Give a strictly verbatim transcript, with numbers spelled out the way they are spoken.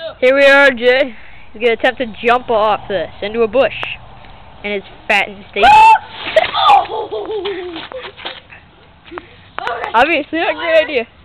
Here we are, Jay. He's gonna attempt to jump off this into a bush. And his fat and steak. Obviously, not a great idea.